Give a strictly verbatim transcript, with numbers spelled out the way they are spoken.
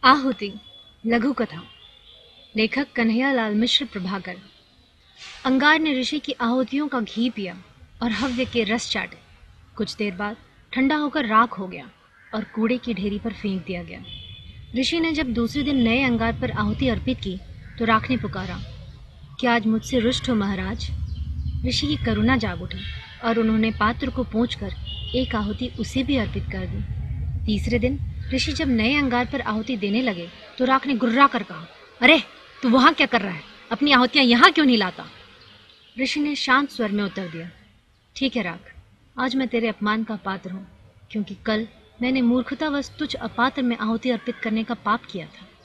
आहुति लघु कथा। लेखक कन्हैयालाल मिश्र प्रभाकर। अंगार ने ऋषि की आहुतियों का घी पिया और हव्य के रस चाटे। कुछ देर बाद ठंडा होकर राख हो गया और कूड़े की ढेरी पर फेंक दिया गया। ऋषि ने जब दूसरे दिन नए अंगार पर आहुति अर्पित की तो राख ने पुकारा, क्या आज मुझसे रुष्ट हो महाराज? ऋषि की करुणा जाग उठी और उन्होंने पात्र को पोंछकर एक आहुति उसे भी अर्पित कर दी। तीसरे दिन ऋषि जब नए अंगार पर आहुति देने लगे तो राख ने गुर्रा कर कहा, अरे तू वहां क्या कर रहा है? अपनी आहुतियां यहां क्यों नहीं लाता? ऋषि ने शांत स्वर में उत्तर दिया, ठीक है राख, आज मैं तेरे अपमान का पात्र हूं, क्योंकि कल मैंने मूर्खतावश तुझ अपात्र में आहुति अर्पित करने का पाप किया था।